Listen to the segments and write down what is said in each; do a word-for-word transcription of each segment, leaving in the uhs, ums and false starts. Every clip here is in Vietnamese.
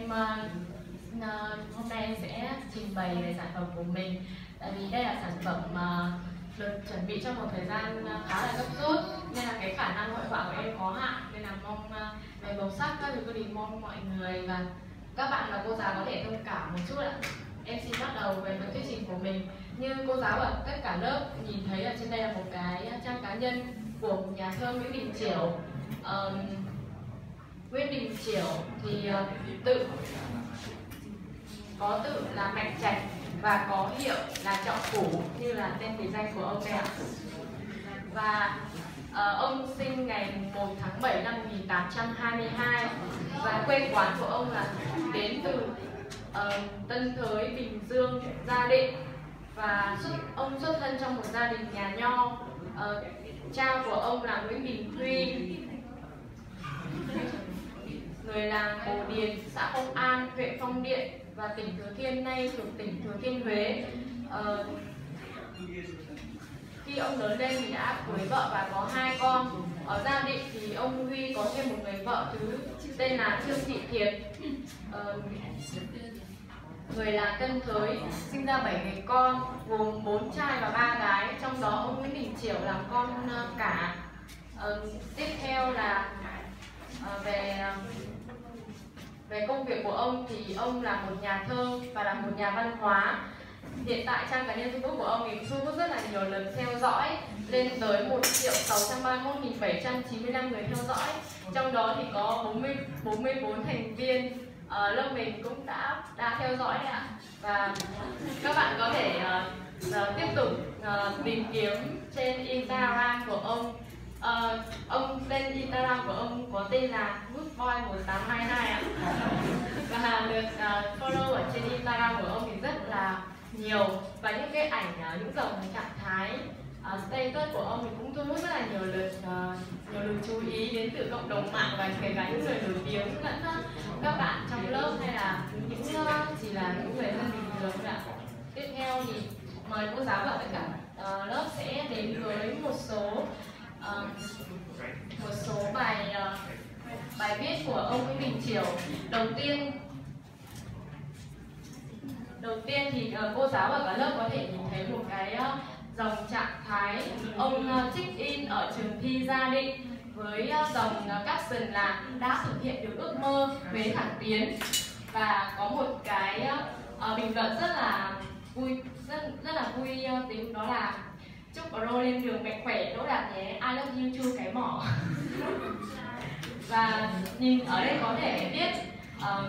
uh, hôm nay em sẽ trình bày về sản phẩm của mình. Tại vì đây là sản phẩm mà được chuẩn bị trong một thời gian khá là gấp rút, nên là cái khả năng hội họa của em có hạn, nên là mong uh, về màu sắc các thứ thì mong mọi người và các bạn và cô giáo có thể thông cảm một chút ạ. Em xin bắt đầu về phần thuyết trình của mình. Như cô giáo và tất cả lớp nhìn thấy ở trên đây là một cái trang cá nhân của một nhà thơ Nguyễn Đình Chiểu. Uh, Nguyễn Đình Chiểu thì uh, tự có tự là Mạnh Trạch và có hiệu là Trọng Phủ như là tên biệt danh của ông đây ạ. Và uh, ông sinh ngày một tháng bảy năm một nghìn tám trăm hai mươi hai và quê quán của ông là đến từ uh, Tân Thới, Bình Dương, Gia Định, và xuất, ông xuất thân trong một gia đình nhà nho. Uh, cha của ông là Nguyễn Đình Huy, người làng Bồ Điền, xã Phong An, huyện Phong Điện và tỉnh Thừa Thiên, nay thuộc tỉnh Thừa Thiên Huế. Uh, khi ông lớn lên thì đã cưới vợ và có hai con. Ở Gia Định thì ông Huy có thêm một người vợ thứ tên là Trương Thị Thiệt, uh, người là Tân Thới, sinh ra bảy người con gồm bốn trai và ba gái, trong đó ông Nguyễn Đình Chiểu làm con uh, cả. Uh, tiếp theo là uh, về về công việc của ông thì ông là một nhà thơ và là một nhà văn hóa. Hiện tại trang cá nhân Facebook của ông thì thu hút rất là nhiều lượt theo dõi, lên tới một triệu sáu trăm ba mươi mốt nghìn bảy trăm chín mươi lăm người theo dõi. Trong đó thì có bốn mươi bốn thành viên uh, lớp mình cũng đã đã theo dõi ạ. Và các bạn có thể uh, uh, tiếp tục uh, tìm kiếm trên Instagram của ông. Uh, ông tên Instagram của ông có tên là goodboy một tám hai hai ạ. Và được uh, follow ở trên Instagram của ông thì rất là nhiều, và những cái ảnh, uh, những dòng trạng thái uh, status của ông thì cũng thu hút rất là nhiều lượt uh, nhiều lượt chú ý đến từ cộng đồng mạng và kể cả những người nổi tiếng lẫn uh, các bạn trong lớp hay là những uh, chỉ là những người dân bình thường thôi ạ. Tiếp theo thì mời cô giáo và tất cả uh, lớp sẽ đến với một số Uh, một số bài uh, bài viết của ông Nguyễn Đình Chiểu. Đầu tiên đầu tiên thì uh, cô giáo và cả lớp có thể nhìn thấy một cái uh, dòng trạng thái ông uh, check in ở trường thi Gia Định với uh, dòng uh, caption là đã thực hiện được ước mơ Huế thẳng tiến, và có một cái uh, uh, bình luận rất là vui rất rất là vui uh, tính, đó là chúc Pro lên đường mạnh khỏe Đỗ Đạt nhé, I love you chu cái mỏ. Và nhìn ở đây có thể biết um,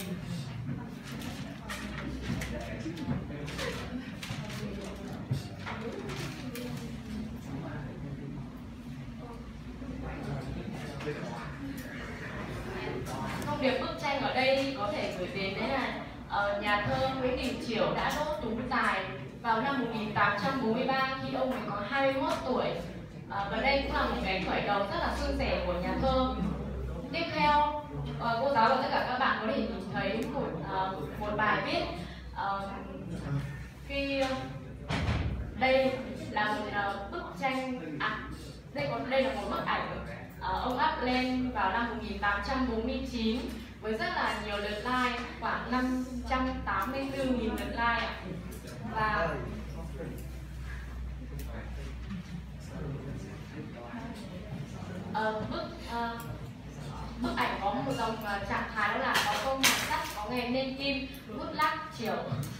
thông điệp bức tranh ở đây có thể gửi đến đấy là uh, nhà thơ Nguyễn Đình Chiểu đã đỗ tú tài vào năm một nghìn tám trăm bốn mươi ba khi ông mới có hai mươi mốt tuổi. À, và đây cũng là một cái khởi đầu rất là suôn sẻ của nhà thơ. Tiếp theo, uh, cô giáo và tất cả các bạn có thể nhìn thấy một uh, một bài viết uh, khi uh, đây là một uh, bức tranh à đây có đây là một bức ảnh uh, ông up lên vào năm một nghìn tám trăm bốn mươi chín với rất là nhiều lượt like, khoảng năm trăm tám mươi tư nghìn lượt like. Và uh, bức uh, bức ảnh có một dòng uh, trạng thái đó là có công mài sắt, có nghề nên kim, bút lắc Chiểu.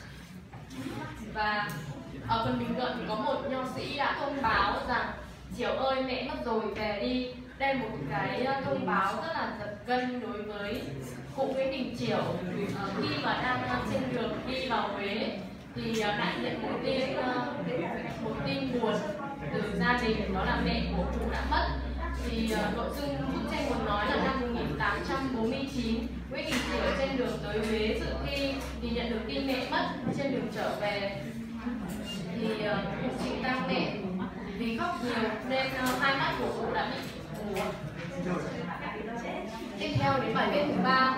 Và ở phần bình luận thì có một nho sĩ đã thông báo rằng Chiểu ơi mẹ mất rồi về đi. Đây là một cái uh, thông báo rất là giật gân đối với cụ Nguyễn Đình Chiểu. Uh, khi mà đang uh, trên đường đi vào Huế thì uh, lại nhận một tin uh, một tin buồn từ gia đình, đó là mẹ của cụ đã mất. Thì uh, nội dung bức tranh muốn nói là năm một nghìn tám trăm bốn mươi chín, Nguyễn Đình Chiểu trên đường tới Huế dự thi thì nhận được tin mẹ mất. Trên đường trở về thì uh, cụ trình tang mẹ, vì khóc nhiều nên uh, hai mắt của cụ đã bị mù. Tiếp theo đến bài viết thứ ba.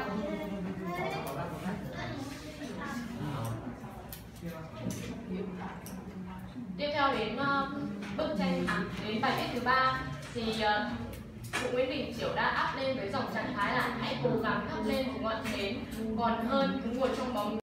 Tiếp theo đến uh, bức tranh à, đến bài viết thứ ba thì uh, cụ Nguyễn Đình Chiểu đã áp lên với dòng trạng thái là hãy cố gắng thắp lên chúng ngọn nến còn hơn cứ ngồi trong bóng